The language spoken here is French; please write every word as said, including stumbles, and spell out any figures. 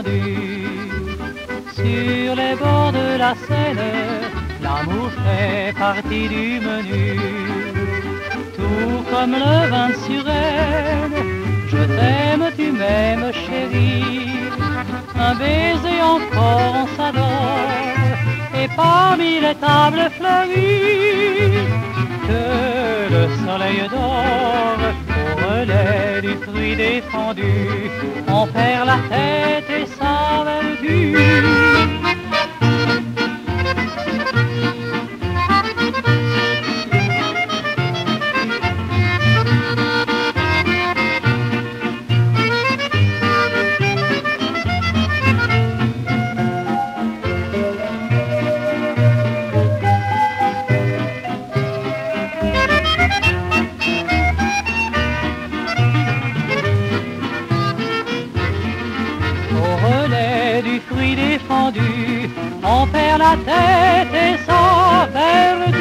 défendue. Sur les bords de la Seine, l'amour fait partie du menu. Tout comme le vin de Suresnes, je t'aime, tu m'aimes chérie. Un baiser encore on s'adore, et parmi les tables fleuries, que le soleil dort au relais du fruit défendu. On perd la tête et sa vertu. Du fruit défendu, on perd la tête et s'en perd.